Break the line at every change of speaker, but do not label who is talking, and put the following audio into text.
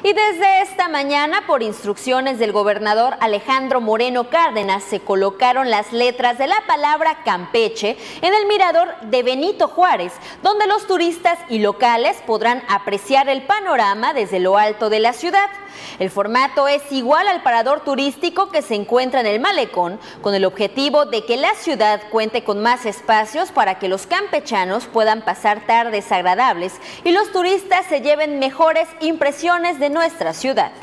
Y desde esta mañana, por instrucciones del gobernador Alejandro Moreno Cárdenas, se colocaron las letras de la palabra Campeche en el mirador de Benito Juárez, donde los turistas y locales podrán apreciar el panorama desde lo alto de la ciudad. El formato es igual al parador turístico que se encuentra en el Malecón, con el objetivo de que la ciudad cuente con más espacios para que los campechanos puedan pasar tardes agradables y los turistas se lleven mejores impresiones de nuestra ciudad.